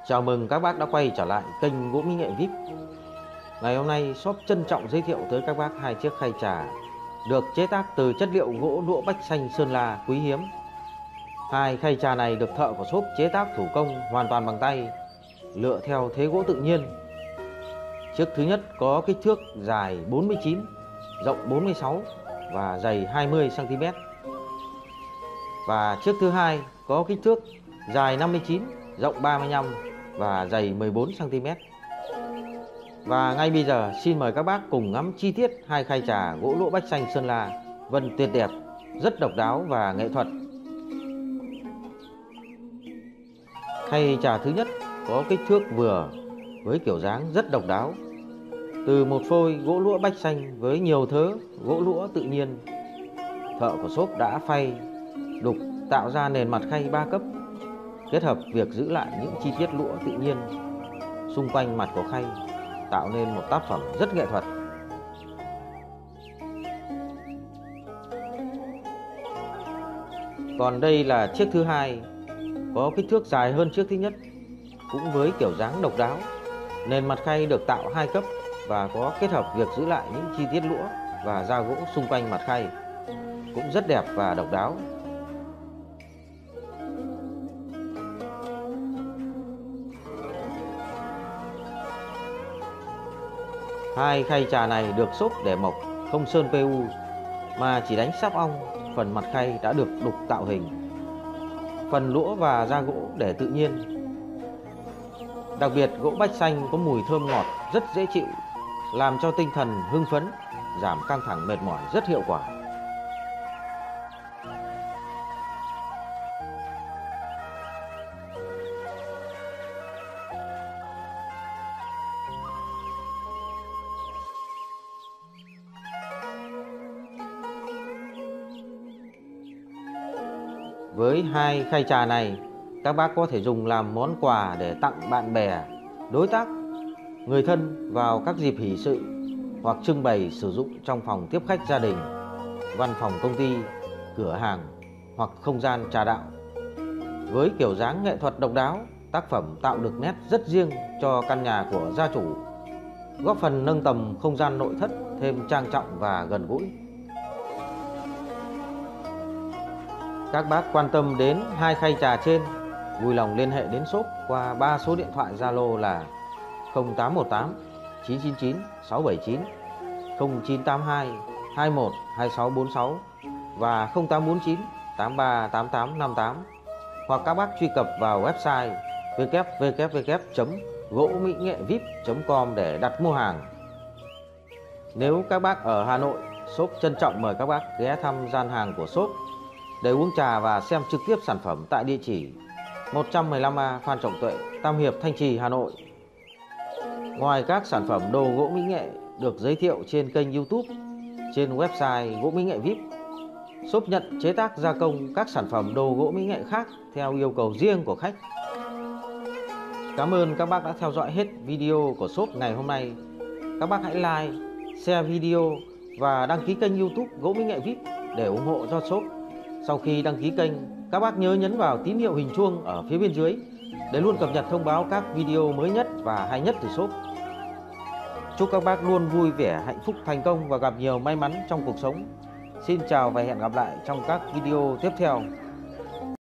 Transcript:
Chào mừng các bác đã quay trở lại kênh Gỗ Mỹ Nghệ VIP. Ngày hôm nay shop trân trọng giới thiệu tới các bác hai chiếc khay trà được chế tác từ chất liệu gỗ lũa bách xanh Sơn La quý hiếm. Hai khay trà này được thợ của shop chế tác thủ công hoàn toàn bằng tay, lựa theo thế gỗ tự nhiên. Chiếc thứ nhất có kích thước dài 49, rộng 46 và dày 20 cm. Và chiếc thứ hai có kích thước dài 59, rộng 35 và dày 14 cm. Và ngay bây giờ xin mời các bác cùng ngắm chi tiết hai khay trà gỗ lũa bách xanh Sơn La vân tuyệt đẹp, rất độc đáo và nghệ thuật. Khay trà thứ nhất có kích thước vừa với kiểu dáng rất độc đáo. Từ một phôi gỗ lũa bách xanh với nhiều thớ gỗ lũa tự nhiên, thợ của shop đã phay, đục tạo ra nền mặt khay 3 cấp, kết hợp việc giữ lại những chi tiết lũa tự nhiên xung quanh mặt của khay, tạo nên một tác phẩm rất nghệ thuật. Còn đây là chiếc thứ hai, có kích thước dài hơn chiếc thứ nhất, cũng với kiểu dáng độc đáo. Nền mặt khay được tạo 2 cấp và có kết hợp việc giữ lại những chi tiết lũa và da gỗ xung quanh mặt khay, cũng rất đẹp và độc đáo. Hai khay trà này được xốp để mộc, không sơn PU mà chỉ đánh sáp ong. Phần mặt khay đã được đục tạo hình, phần lũa và da gỗ để tự nhiên. Đặc biệt gỗ bách xanh có mùi thơm ngọt rất dễ chịu, làm cho tinh thần hưng phấn, giảm căng thẳng mệt mỏi rất hiệu quả. Với hai khay trà này, các bác có thể dùng làm món quà để tặng bạn bè, đối tác, người thân vào các dịp hỷ sự, hoặc trưng bày sử dụng trong phòng tiếp khách gia đình, văn phòng công ty, cửa hàng hoặc không gian trà đạo. Với kiểu dáng nghệ thuật độc đáo, tác phẩm tạo được nét rất riêng cho căn nhà của gia chủ, góp phần nâng tầm không gian nội thất thêm trang trọng và gần gũi. Các bác quan tâm đến hai khay trà trên, vui lòng liên hệ đến shop qua 3 số điện thoại Zalo là 0818 999 679, 0982 21 2646 và 0849 83 8858, hoặc các bác truy cập vào website www.gỗ-mỹ-nghệ-vip.com để đặt mua hàng. Nếu các bác ở Hà Nội, shop trân trọng mời các bác ghé thăm gian hàng của shop để uống trà và xem trực tiếp sản phẩm tại địa chỉ 115A Phan Trọng Tuệ, Tam Hiệp, Thanh Trì, Hà Nội. Ngoài các sản phẩm đồ gỗ mỹ nghệ được giới thiệu trên kênh YouTube, trên website Gỗ Mỹ Nghệ VIP, shop nhận chế tác gia công các sản phẩm đồ gỗ mỹ nghệ khác theo yêu cầu riêng của khách. Cảm ơn các bác đã theo dõi hết video của shop ngày hôm nay. Các bác hãy like, share video và đăng ký kênh YouTube Gỗ Mỹ Nghệ VIP để ủng hộ cho shop. Sau khi đăng ký kênh, các bác nhớ nhấn vào tín hiệu hình chuông ở phía bên dưới để luôn cập nhật thông báo các video mới nhất và hay nhất từ shop. Chúc các bác luôn vui vẻ, hạnh phúc, thành công và gặp nhiều may mắn trong cuộc sống. Xin chào và hẹn gặp lại trong các video tiếp theo.